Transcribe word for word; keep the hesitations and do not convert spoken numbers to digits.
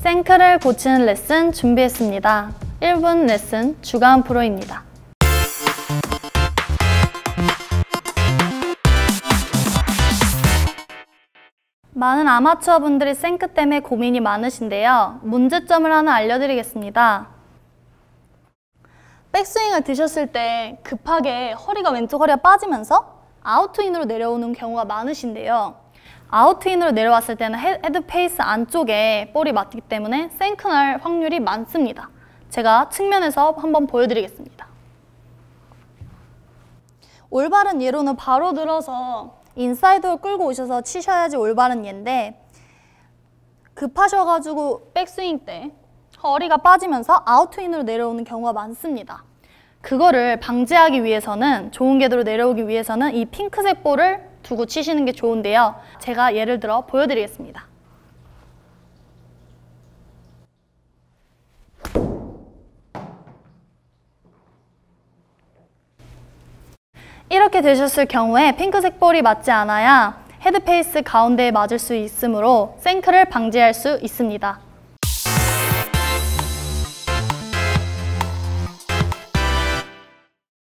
생크를 고치는 레슨 준비했습니다. 일 분 레슨 주간 프로입니다. 많은 아마추어 분들이 생크 때문에 고민이 많으신데요. 문제점을 하나 알려드리겠습니다. 백스윙을 드셨을 때 급하게 허리가 왼쪽 허리가 빠지면서 아웃트인으로 내려오는 경우가 많으신데요. 아웃트인으로 내려왔을 때는 헤드 페이스 안쪽에 볼이 맞기 때문에 생크 날 확률이 많습니다. 제가 측면에서 한번 보여드리겠습니다. 올바른 예로는 바로 들어서 인사이드로 끌고 오셔서 치셔야지 올바른 예인데, 급하셔가지고 백스윙 때 허리가 빠지면서 아웃트윈으로 내려오는 경우가 많습니다. 그거를 방지하기 위해서는, 좋은 궤도로 내려오기 위해서는 이 핑크색 볼을 두고 치시는 게 좋은데요. 제가 예를 들어 보여드리겠습니다. 이렇게 되셨을 경우에 핑크색 볼이 맞지 않아야 헤드 페이스 가운데에 맞을 수 있으므로 생크를 방지할 수 있습니다.